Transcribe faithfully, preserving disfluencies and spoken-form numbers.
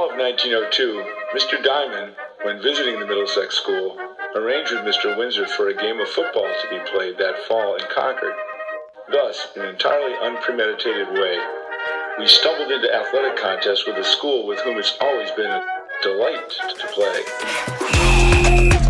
of nineteen oh two, Mister Diamond, when visiting the Middlesex School, arranged with Mister Windsor for a game of football to be played that fall in Concord. Thus, in an entirely unpremeditated way, we stumbled into athletic contests with a school with whom it's always been a delight to play.